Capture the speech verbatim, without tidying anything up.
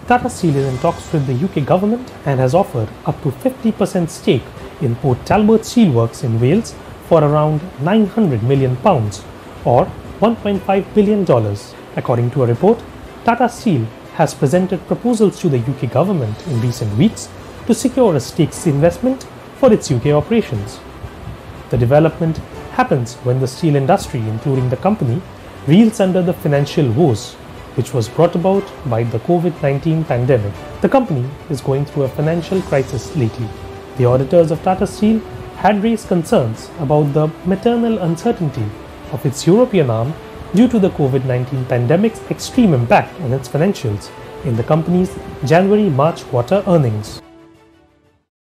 Tata Steel is in talks with the U K government and has offered up to fifty percent stake in Port Talbot Steelworks in Wales for around nine hundred million pounds or one point five billion dollars. According to a report, Tata Steel has presented proposals to the U K government in recent weeks to secure a stakes investment for its U K operations. The development happens when the steel industry, including the company, reels under the financial woes which was brought about by the COVID nineteen pandemic. The company is going through a financial crisis lately. The auditors of Tata Steel had raised concerns about the maternal uncertainty of its European arm due to the COVID nineteen pandemic's extreme impact on its financials in the company's January-March quarter earnings.